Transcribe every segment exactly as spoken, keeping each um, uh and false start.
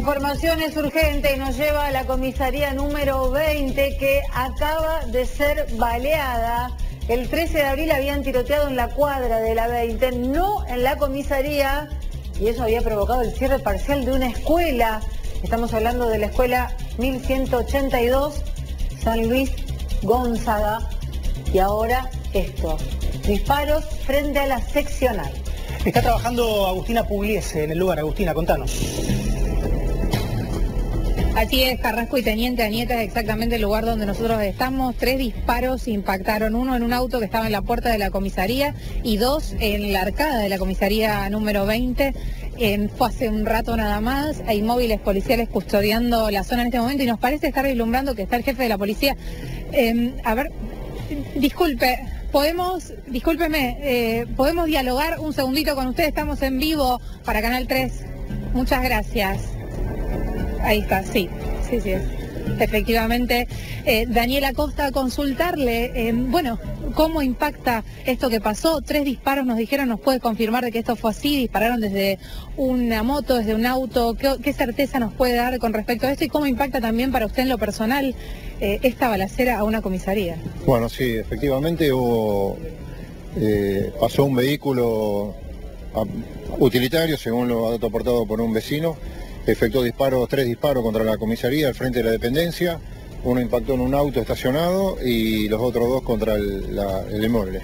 información es urgente y nos lleva a la comisaría número veinte, que acaba de ser baleada. El trece de abril habían tiroteado en la cuadra de la veinte, no en la comisaría, y eso había provocado el cierre parcial de una escuela. Estamos hablando de la escuela mil ciento ochenta y dos, San Luis Gonzaga. Y ahora esto, disparos frente a la seccional. Está trabajando Agustina Pugliese en el lugar. Agustina, contanos. Así es, Carrasco y Teniente Añeta es exactamente el lugar donde nosotros estamos. Tres disparos impactaron, uno en un auto que estaba en la puerta de la comisaría y dos en la arcada de la comisaría número veinte. En, fue hace un rato nada más. Hay móviles policiales custodiando la zona en este momento y nos parece estar vislumbrando que está el jefe de la policía. Eh, a ver, disculpe, podemos, discúlpeme, eh, podemos dialogar un segundito con usted. Estamos en vivo para Canal tres. Muchas gracias. Ahí está, sí, sí, sí, efectivamente. Eh, Daniela Costa, consultarle, eh, bueno, ¿cómo impacta esto que pasó? Tres disparos nos dijeron, ¿nos puede confirmar de que esto fue así? ¿Dispararon desde una moto, desde un auto? ¿Qué, qué certeza nos puede dar con respecto a esto? ¿Y cómo impacta también para usted en lo personal eh, esta balacera a una comisaría? Bueno, sí, efectivamente hubo, eh, pasó un vehículo utilitario, según lo ha aportado por un vecino. Efectuó disparos, tres disparos contra la comisaría al frente de la dependencia. Uno impactó en un auto estacionado y los otros dos contra el, la, el inmueble.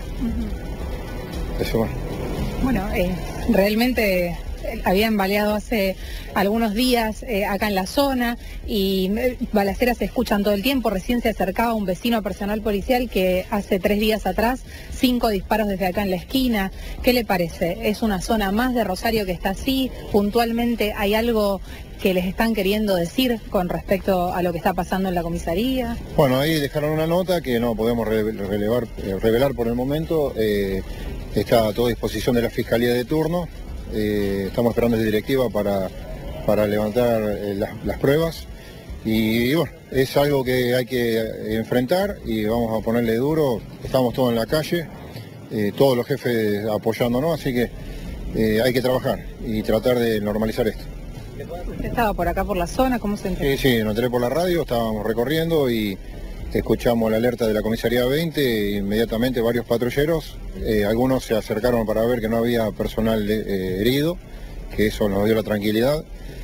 Uh-huh. Eso bueno. Bueno, eh, realmente habían baleado hace algunos días eh, acá en la zona y eh, balaceras se escuchan todo el tiempo. Recién se acercaba un vecino personal policial que hace tres días atrás, cinco disparos desde acá en la esquina. ¿Qué le parece? ¿Es una zona más de Rosario que está así? ¿Puntualmente hay algo que les están queriendo decir con respecto a lo que está pasando en la comisaría? Bueno, ahí dejaron una nota que no podemos relevar, revelar por el momento. Eh, está a toda disposición de la Fiscalía de turno. Eh, estamos esperando la directiva para, para levantar eh, las, las pruebas y, y bueno, es algo que hay que enfrentar y vamos a ponerle duro. Estamos todos en la calle, eh, todos los jefes apoyándonos, así que eh, hay que trabajar y tratar de normalizar esto. ¿Usted estaba por acá por la zona? ¿Cómo se enteró? Sí, sí, nos enteré por la radio, estábamos recorriendo y escuchamos la alerta de la comisaría veinte e inmediatamente varios patrulleros, eh, algunos se acercaron para ver que no había personal eh, herido, que eso nos dio la tranquilidad,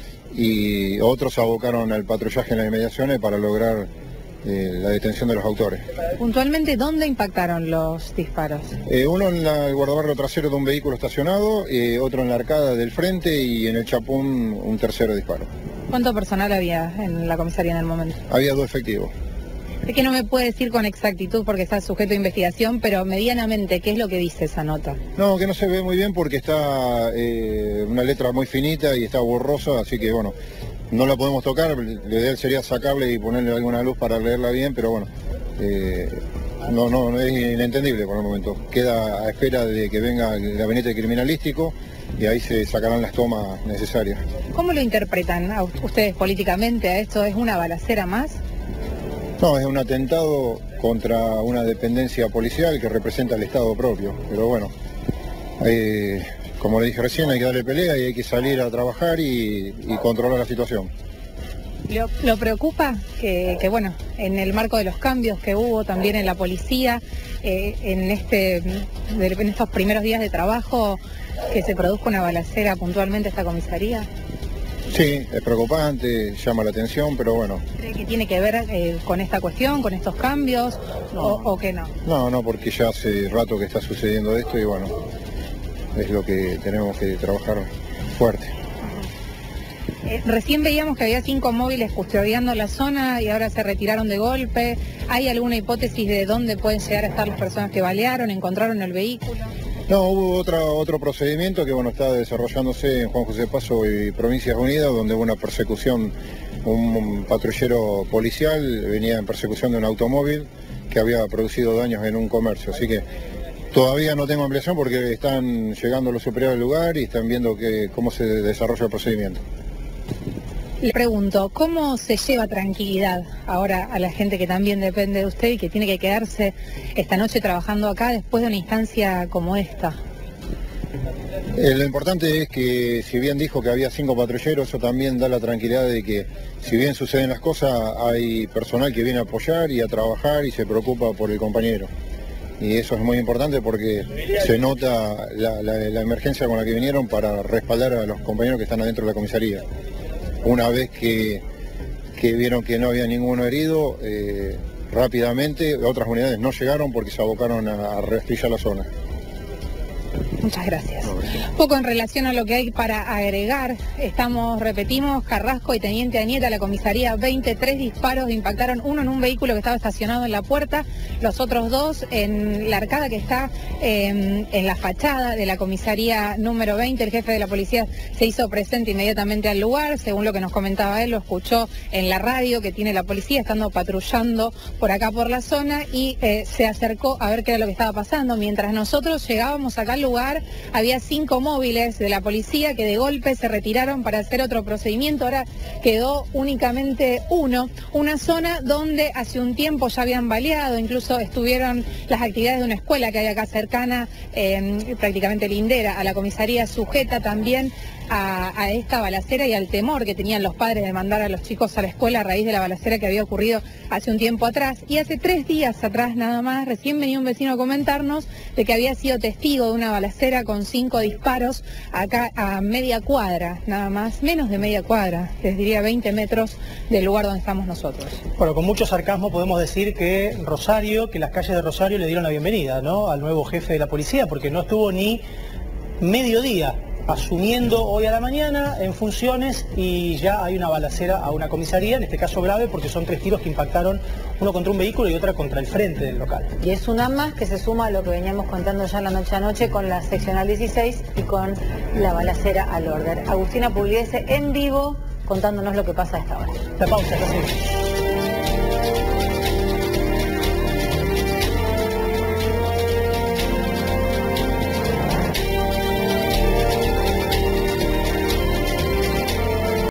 y otros abocaron al patrullaje en las inmediaciones para lograr eh, la detención de los autores. Puntualmente, ¿dónde impactaron los disparos? Eh, uno en la, el guardabarro trasero de un vehículo estacionado, eh, otro en la arcada del frente y en el chapún un tercero disparo. ¿Cuánto personal había en la comisaría en el momento? Había dos efectivos. Es que no me puede decir con exactitud porque está sujeto a investigación, pero medianamente, ¿qué es lo que dice esa nota? No, que no se ve muy bien porque está eh, una letra muy finita y está borrosa, así que bueno, no la podemos tocar. Lo ideal sería sacarle y ponerle alguna luz para leerla bien, pero bueno, eh, no, no, no es inentendible por el momento. Queda a espera de que venga el gabinete criminalístico y ahí se sacarán las tomas necesarias. ¿Cómo lo interpretan a ustedes políticamente a esto? ¿Es una balacera más? No, es un atentado contra una dependencia policial que representa el Estado propio, pero bueno, eh, como le dije recién, hay que darle pelea y hay que salir a trabajar y, y controlar la situación. ¿Lo, lo preocupa que, que, bueno, en el marco de los cambios que hubo también en la policía, eh, en, este, en estos primeros días de trabajo, que se produzca una balacera puntualmente a esta comisaría? Sí, es preocupante, llama la atención, pero bueno. ¿Cree que tiene que ver eh, con esta cuestión, con estos cambios, no. o, o que no? No, no, porque ya hace rato que está sucediendo esto y bueno, es lo que tenemos que trabajar fuerte. Eh, recién veíamos que había cinco móviles custodiando la zona y ahora se retiraron de golpe. ¿Hay alguna hipótesis de dónde pueden llegar a estar las personas que balearon, encontraron el vehículo? No, hubo otra, otro procedimiento que bueno está desarrollándose en Juan José Paso y Provincias Unidas, donde hubo una persecución, un, un patrullero policial venía en persecución de un automóvil que había producido daños en un comercio, así que todavía no tengo ampliación porque están llegando los superiores al lugar y están viendo que, cómo se desarrolla el procedimiento. Le pregunto, ¿cómo se lleva tranquilidad ahora a la gente que también depende de usted y que tiene que quedarse esta noche trabajando acá después de una instancia como esta? Eh, lo importante es que, si bien dijo que había cinco patrulleros, eso también da la tranquilidad de que, si bien suceden las cosas, hay personal que viene a apoyar y a trabajar y se preocupa por el compañero. Y eso es muy importante porque se nota la, la, la emergencia con la que vinieron para respaldar a los compañeros que están adentro de la comisaría. Una vez que, que vieron que no había ninguno herido, eh, rápidamente otras unidades no llegaron porque se abocaron a, a rastrillar la zona. Muchas gracias. Un poco en relación a lo que hay para agregar, estamos, repetimos, Carrasco y Teniente Anieta, la comisaría veinte, tres disparos impactaron, uno en un vehículo que estaba estacionado en la puerta, los otros dos en la arcada que está eh, en la fachada de la comisaría número veinte. El jefe de la policía se hizo presente inmediatamente al lugar, según lo que nos comentaba él, lo escuchó en la radio que tiene la policía, estando patrullando por acá por la zona, y eh, se acercó a ver qué era lo que estaba pasando. Mientras nosotros llegábamos acá al lugar, había cinco móviles de la policía que de golpe se retiraron para hacer otro procedimiento. Ahora quedó únicamente uno, una zona donde hace un tiempo ya habían baleado, incluso estuvieron las actividades de una escuela que hay acá cercana, eh, prácticamente lindera a la comisaría, sujeta también a, a esta balacera y al temor que tenían los padres de mandar a los chicos a la escuela a raíz de la balacera que había ocurrido hace un tiempo atrás. Y hace tres días atrás nada más, recién venía un vecino a comentarnos de que había sido testigo de una balacera con cinco disparos acá a media cuadra, nada más, menos de media cuadra, les diría veinte metros del lugar donde estamos nosotros. Bueno, con mucho sarcasmo podemos decir que Rosario, que las calles de Rosario le dieron la bienvenida, ¿no?, al nuevo jefe de la policía, porque no estuvo ni mediodía asumiendo hoy a la mañana en funciones y ya hay una balacera a una comisaría, en este caso grave porque son tres tiros que impactaron, uno contra un vehículo y otra contra el frente del local. Y es una más que se suma a lo que veníamos contando ya la noche a noche con la seccional dieciséis y con la balacera al orden. Agustina Pugliese en vivo contándonos lo que pasa a esta hora. La pausa, casi.